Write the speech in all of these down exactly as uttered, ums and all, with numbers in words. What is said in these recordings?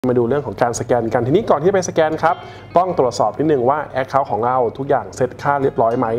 มาดูเรื่องของการสแกนกันทีนี้ก่อนที่ไปสแกนครับต้องตรวจสอบนิดนึงว่า Account ของเราทุกอย่างเซตค่าเรียบร้อยไหม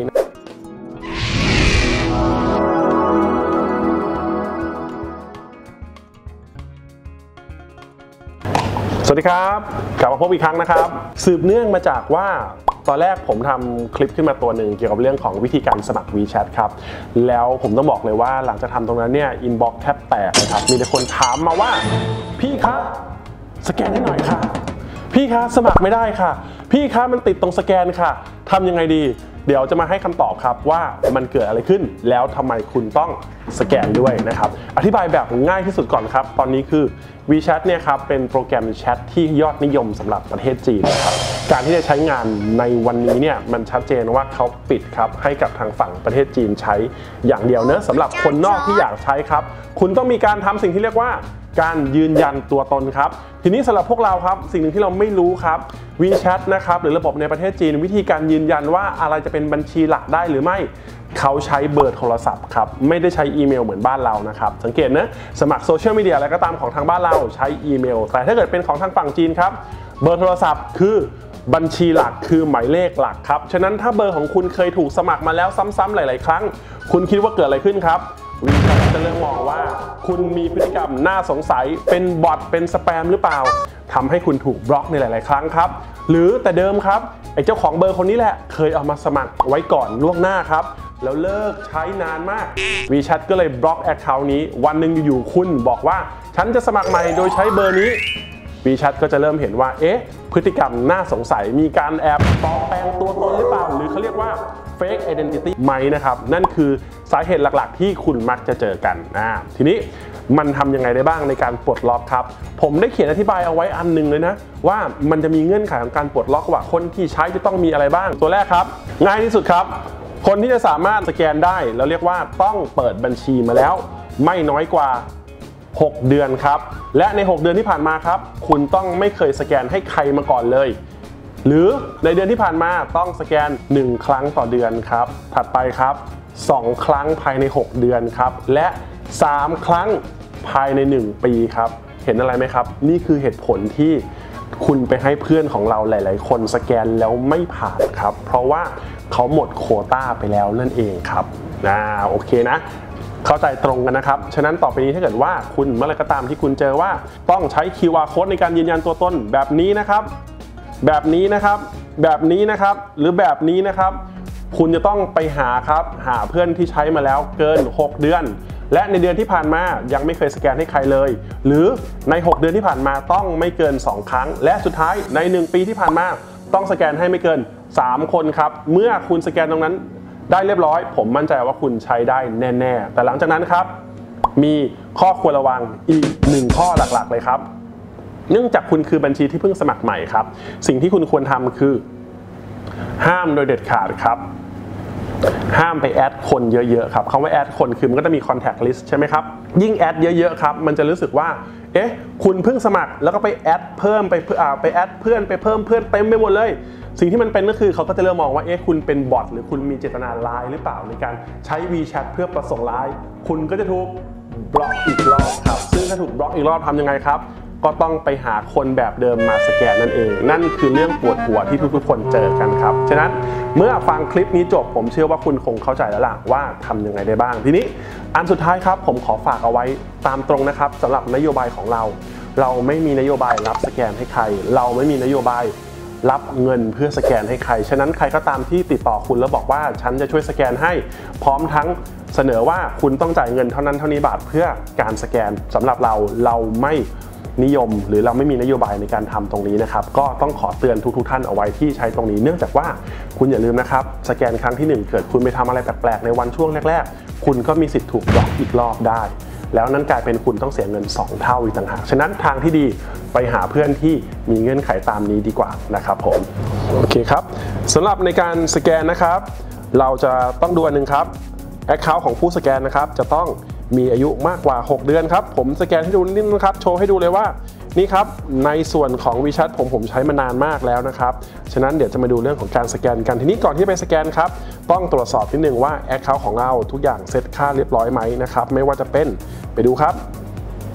สวัสดีครับกลับมาพบอีกครั้งนะครับสืบเนื่องมาจากว่าตอนแรกผมทำคลิปขึ้นมาตัวหนึ่งเกี่ยวกับเรื่องของวิธีการสมัคร WeChat ครับแล้วผมต้องบอกเลยว่าหลังจากทำตรงนั้นเนี่ยอินบ็อกซ์แทบแตกเลยครับมีแต่คนถามมาว่าพี่คะสแกนให้หน่อยค่ะพี่คะสมัครไม่ได้ค่ะพี่คะมันติดตรงสแกนค่ะทำยังไงดีเดี๋ยวจะมาให้คำตอบครับว่ามันเกิดอะไรขึ้นแล้วทำไมคุณต้องสแกนด้วยนะครับอธิบายแบบง่ายที่สุดก่อนครับตอนนี้คือ WeChat เนี่ยครับเป็นโปรแกรมแชทที่ยอดนิยมสำหรับประเทศจีนนะครับการที่จะใช้งานในวันนี้เนี่ยมันชัดเจนว่าเขาปิดครับให้กับทางฝั่งประเทศจีนใช้อย่างเดียวเนอะสำหรับคนนอกที่อยากใช้ครับคุณต้องมีการทำสิ่งที่เรียกว่าการยืนยันตัวตนครับทีนี้สำหรับพวกเราครับสิ่งหนึ่งที่เราไม่รู้ครับ WeChat นะครับหรือระบบในประเทศจีนวิธีการยืนยันว่าอะไรจะเป็นบัญชีหลักได้หรือไม่เขาใช้เบอร์โทรศัพท์ครับไม่ได้ใช้อีเมลเหมือนบ้านเรานะครับสังเกตนะสมัครโซเชียลมีเดียอะไรก็ตามของทางบ้านเราใช้อีเมลแต่ถ้าเกิดเป็นของทางฝั่งจีนครับเบอร์โทรศัพท์คือบัญชีหลักคือหมายเลขหลักครับฉะนั้นถ้าเบอร์ของคุณเคยถูกสมัครมาแล้วซ้ำๆหลายๆครั้งคุณคิดว่าเกิดอะไรขึ้นครับWeChat จะเริ่มมองว่าคุณมีพฤติกรรมน่าสงสัยเป็นบอทเป็นสแปมหรือเปล่าทำให้คุณถูกบล็อกในหลายๆครั้งครับหรือแต่เดิมครับไอ้เจ้าของเบอร์คนนี้แหละเคยเอามาสมัครไว้ก่อนล่วงหน้าครับแล้วเลิกใช้นานมาก WeChat ก็เลยบล็อก Account นี้วันหนึ่งอยู่ๆคุณบอกว่าฉันจะสมัครใหม่โดยใช้เบอร์นี้ WeChat ก็จะเริ่มเห็นว่าเอ๊ะพฤติกรรมน่าสงสัยมีการแอบปลอมแปลงตัวตนหรือเปล่าหรือเขาเรียกว่า fake identity ไหมนะครับนั่นคือสาเหตุหลักๆที่คุณมักจะเจอกันอ่าทีนี้มันทำยังไงได้บ้างในการปลดล็อกครับผมได้เขียนอธิบายเอาไว้อันหนึ่งเลยนะว่ามันจะมีเงื่อนไขของการปลดล็อกว่าคนที่ใช้จะต้องมีอะไรบ้างตัวแรกครับง่ายที่สุดครับคนที่จะสามารถสแกนได้เราเรียกว่าต้องเปิดบัญชีมาแล้วไม่น้อยกว่าหกเดือนครับและในหกเดือนที่ผ่านมาครับคุณต้องไม่เคยสแกนให้ใครมาก่อนเลยหรือในเดือนที่ผ่านมาต้องสแกนหนึ่งครั้งต่อเดือนครับถัดไปครับสองครั้งภายในหกเดือนครับและสามครั้งภายในหนึ่งปีครับเห็นอะไรไหมครับนี่คือเหตุผลที่คุณไปให้เพื่อนของเราหลายๆคนสแกนแล้วไม่ผ่านครับเพราะว่าเขาหมดโควต้าไปแล้วนั่นเองครับอ่าโอเคนะเข้าใจตรงกันนะครับฉะนั้นต่อไปนี้ถ้าเกิดว่าคุณเมื่อไรก็ตามที่คุณเจอว่าต้องใช้ คิว อาร์ Code ในการยืนยันตัวตนแบบนี้นะครับแบบนี้นะครับแบบนี้นะครับหรือแบบนี้นะครับคุณจะต้องไปหาครับหาเพื่อนที่ใช้มาแล้วเกินหกเดือนและในเดือนที่ผ่านมายังไม่เคยสแกนให้ใครเลยหรือในหกเดือนที่ผ่านมาต้องไม่เกินสองครั้งและสุดท้ายในหนึ่งปีที่ผ่านมาต้องสแกนให้ไม่เกินสามคนครับเมื่อคุณสแกนตรงนั้นได้เรียบร้อยผมมั่นใจว่าคุณใช้ได้แน่ๆแต่หลังจากนั้นครับมีข้อควรระวังอีกหนึ่งข้อหลักๆเลยครับเนื่องจากคุณคือบัญชีที่เพิ่งสมัครใหม่ครับสิ่งที่คุณควรทำคือห้ามโดยเด็ดขาดครับห้ามไปแอดคนเยอะๆครับคำว่าแอดคนคือมันก็จะมี contact list ใช่ไหมครับยิ่งแอดเยอะๆครับมันจะรู้สึกว่าเอ๊ะคุณเพิ่งสมัครแล้วก็ไปแอดเพิ่มไปไปแอดเพื่อนไปเพิ่มเพื่อนเต็มไปหมดเลยสิ่งที่มันเป็นก็คือเขาก็จะเริ่มมองว่าเอ๊ะคุณเป็นบอทหรือคุณมีเจตนาร้ายหรือเปล่าในการใช้ WeChat เพื่อประสงค์ร้ายคุณก็จะถูกบล็อกอีกรอบครับซึ่งถ้าถูกบล็อกอีกรอบทำยังไงครับก็ต้องไปหาคนแบบเดิมมาสแกนนั่นเองนั่นคือเรื่องปวดหัวที่ทุกๆคนเจอกันครับฉะนั้นเมื่อฟังคลิปนี้จบผมเชื่อว่าคุณคงเข้าใจแล้วล่ะว่าทำยังไงได้บ้างทีนี้อันสุดท้ายครับผมขอฝากเอาไว้ตามตรงนะครับสำหรับนโยบายของเราเราไม่มีนโยบายรับสแกนให้ใครเราไม่มีนโยบายรับเงินเพื่อสแกนให้ใครฉะนั้นใครก็ตามที่ติดต่อคุณแล้วบอกว่าฉันจะช่วยสแกนให้พร้อมทั้งเสนอว่าคุณต้องจ่ายเงินเท่านั้นเท่านี้บาทเพื่อการสแกนสำหรับเราเราไม่นิยมหรือเราไม่มีนโยบายในการทำตรงนี้นะครับก็ต้องขอเตือนทุกๆท่านเอาไว้ที่ใช้ตรงนี้เนื่องจากว่าคุณอย่าลืมนะครับสแกนครั้งที่หนึ่งเกิดคุณไปทำอะไรแปลกๆในวันช่วงแรกๆคุณก็มีสิทธิ์ถูกบล็อกอีกรอบได้แล้วนั้นกลายเป็นคุณต้องเสียเงินสองเท่าอีกต่างหากฉะนั้นทางที่ดีไปหาเพื่อนที่มีเงื่อนไขตามนี้ดีกว่านะครับผมโอเคครับสำหรับในการสแกนนะครับเราจะต้องดูอันหนึ่งครับ Account ของผู้สแกนนะครับจะต้องมีอายุมากกว่าหกเดือนครับผมสแกนให้ดูนิดนึงครับโชว์ให้ดูเลยว่านี่ครับในส่วนของ WeChat ผมผมใช้มานานมากแล้วนะครับฉะนั้นเดี๋ยวจะมาดูเรื่องของการสแกนกันทีนี้ก่อนที่ไปสแกนครับต้องตรวจสอบนิดนึงว่า Account ของเราทุกอย่างเซตค่าเรียบร้อยไหมนะครับไม่ว่าจะเป็นไปดูครับ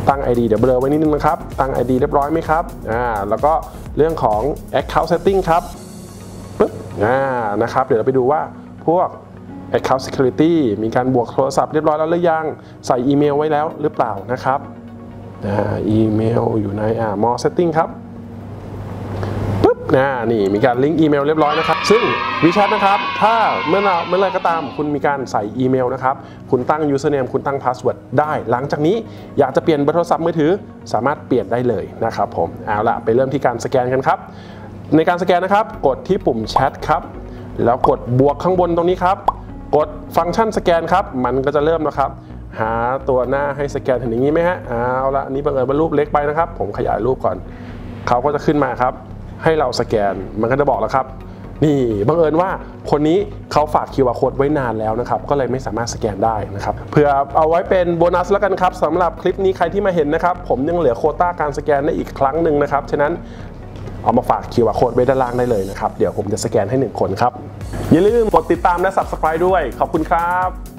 ตั้ง ไอ ดี เดี๋ยวเบลอไว้นิดนึงนะครับตั้ง ไอ ดี เรียบร้อยไหมครับอ่าแล้วก็เรื่องของ Account Setting ครับปึ๊บอ่านะครับเดี๋ยวเราไปดูว่าพวก Account Security มีการบวกโทรศัพท์เรียบร้อยแล้วหรือยังใส่อีเมลไว้แล้วหรือเปล่านะครับอ่าอีเมลอยู่ในอ่า More Setting ครับปึ๊บนะนี่มีการลิงก์อีเมลเรียบร้อยนะครับซึ่ง WeChat นะครับถ้าเมื่อเมื่อไรก็ตามคุณมีการใส่อีเมลนะครับคุณตั้ง username คุณตั้ง password ได้หลังจากนี้อยากจะเปลี่ยนเบอร์โทรศัพท์มือถือสามารถเปลี่ยนได้เลยนะครับผมเอาล่ะไปเริ่มที่การสแกนกันครับในการสแกนนะครับกดที่ปุ่มแชทครับแล้วกดบวกข้างบนตรงนี้ครับกดฟังก์ชันสแกนครับมันก็จะเริ่มนะครับหาตัวหน้าให้สแกนเห็นอย่างนี้ไหมฮะเอาละนี่บังเอิญเป็นรูปเล็กไปนะครับผมขยายรูปก่อนเขาก็จะขึ้นมาครับให้เราสแกนมันก็จะบอกแล้วครับนี่บังเอิญว่าคนนี้เขาฝาก คิว อาร์ Code ไว้นานแล้วนะครับก็เลยไม่สามารถสแกนได้นะครับเพื่อเอาไว้เป็นโบนัสแล้วกันครับสำหรับคลิปนี้ใครที่มาเห็นนะครับผมยังเหลือโควต้าการสแกนได้อีกครั้งหนึ่งนะครับฉะนั้นเอามาฝาก คิว อาร์ Code ไว้ด้านล่างได้เลยนะครับเดี๋ยวผมจะสแกนให้หนึ่งคนครับอย่าลืมกดติดตามและ ซับสไครบ์ ด้วยขอบคุณครับ